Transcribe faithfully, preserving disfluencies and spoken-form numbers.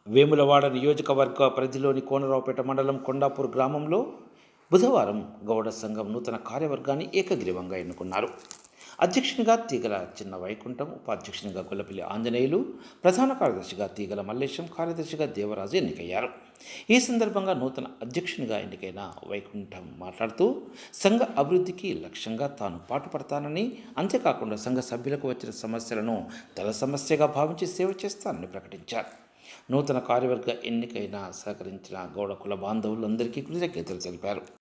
వేములవాడ నియోజకవర్గ పరిధిలోని కోనరావుపేట మండలం కొండాపూర్ గ్రామంలో బుధవారం గౌడ సంఘం నూతన కార్యవర్గాన్ని ఏకగ్రీవంగా ఎన్నుకున్నారు. అధ్యక్షునిగా తీగల చిన్న వైకుంఠం, ఉపాధ్యక్షునిగా గొల్లపల్లి ఆంజనేయులు, ప్రధాన కార్యదర్శిగా తీగల మల్లేశం, కార్యదర్శిగా దేవరాజు ఎన్నికయ్యారు. ఈ సందర్భంగా నూతన అధ్యక్షునిగా ఎన్నికైన వైకుంఠం మాట్లాడుతూ సంఘ అభివృద్ధికి లక్ష్యంగా తాను పాటుపడతానని, అంతేకాకుండా సంఘ సభ్యులకు వచ్చిన సమస్యలను తల సమస్యగా భావించి సేవ చేస్తానని ప్రకటించారు. నూతన కార్యవర్గ ఎన్నికైన సహకరించిన గౌడ కుల బాంధవులందరికీ కృతజ్ఞతలు తెలిపారు.